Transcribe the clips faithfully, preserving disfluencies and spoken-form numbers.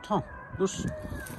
Tamam. Dursun.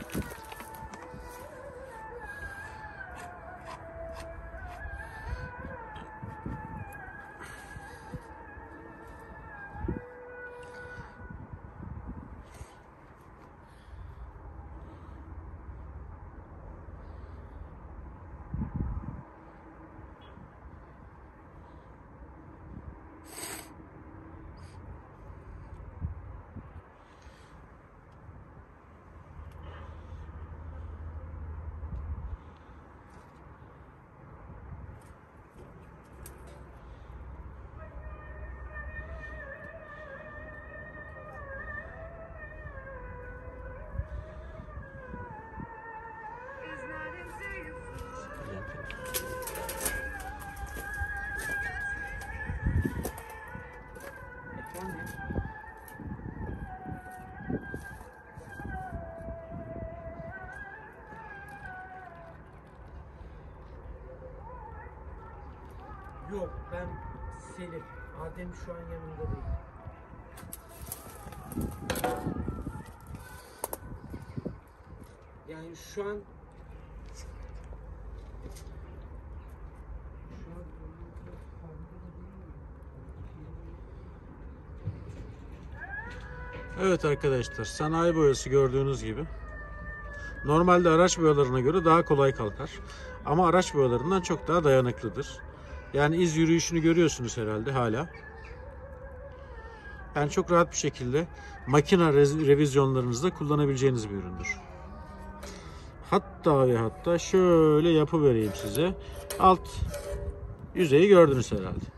Yok, ben Selim. Adem şu an yanımda değil. Yani şu an Evet arkadaşlar, sanayi boyası gördüğünüz gibi normalde araç boyalarına göre daha kolay kalkar. Ama araç boyalarından çok daha dayanıklıdır. Yani iz yürüyüşünü görüyorsunuz herhalde hala. Yani çok rahat bir şekilde makine revizyonlarınızda kullanabileceğiniz bir üründür. Hatta ve hatta şöyle yapı vereyim size. Alt yüzeyi gördünüz herhalde.